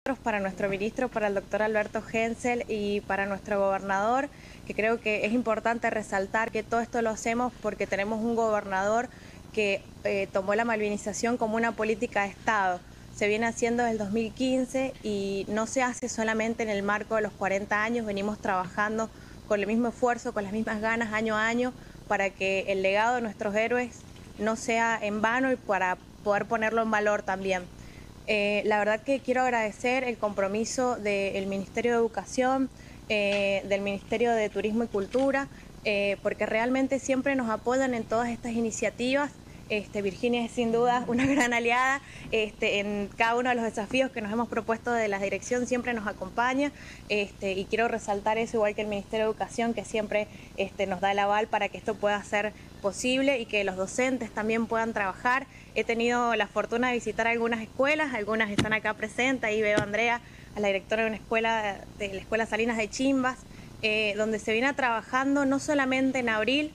nosotros, para nuestro ministro, para el doctor Alberto Hensel y para nuestro gobernador, que creo que es importante resaltar que todo esto lo hacemos porque tenemos un gobernador que tomó la malvinización como una política de Estado. Se viene haciendo desde el 2015 y no se hace solamente en el marco de los 40 años, venimos trabajando con el mismo esfuerzo, con las mismas ganas año a año para que el legado de nuestros héroes no sea en vano y para poder ponerlo en valor también. La verdad que quiero agradecer el compromiso del Ministerio de Educación, del Ministerio de Turismo y Cultura, porque realmente siempre nos apoyan en todas estas iniciativas. Virginia es sin duda una gran aliada en cada uno de los desafíos que nos hemos propuesto de la dirección, siempre nos acompaña y quiero resaltar eso, igual que el Ministerio de Educación, que siempre nos da el aval para que esto pueda ser posible y que los docentes también puedan trabajar. He tenido la fortuna de visitar algunas escuelas, algunas están acá presentes, ahí veo a Andrea, a la directora de una escuela, de la Escuela Salinas de Chimbas, donde se viene trabajando no solamente en abril,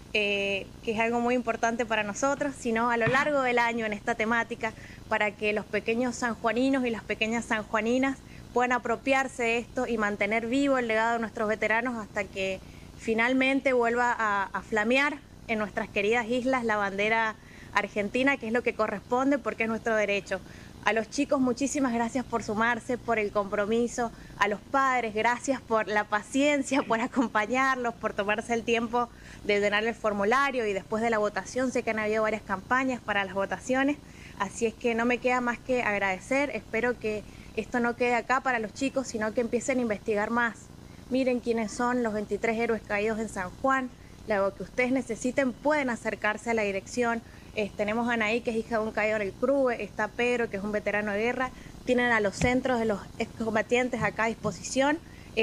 que es algo muy importante para nosotros, sino a lo largo del año en esta temática, para que los pequeños sanjuaninos y las pequeñas sanjuaninas puedan apropiarse de esto y mantener vivo el legado de nuestros veteranos hasta que finalmente vuelva a flamear en nuestras queridas islas la bandera argentina, que es lo que corresponde porque es nuestro derecho. A los chicos, muchísimas gracias por sumarse, por el compromiso. A los padres, gracias por la paciencia, por acompañarlos, por tomarse el tiempo de llenar el formulario y después de la votación. Sé que han habido varias campañas para las votaciones, así es que no me queda más que agradecer. Espero que esto no quede acá para los chicos, sino que empiecen a investigar más. Miren quiénes son los 23 héroes caídos en San Juan. Lo que ustedes necesiten pueden acercarse a la dirección. Tenemos a Anaí, que es hija de un caído en el CRUE, está Pedro, que es un veterano de guerra, tienen a los centros de los excombatientes acá a disposición,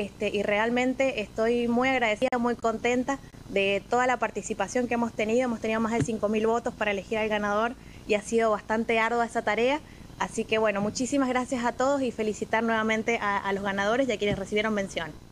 y realmente estoy muy agradecida, muy contenta de toda la participación que hemos tenido más de 5.000 votos para elegir al ganador y ha sido bastante ardua esa tarea, así que bueno, muchísimas gracias a todos y felicitar nuevamente a los ganadores y a quienes recibieron mención.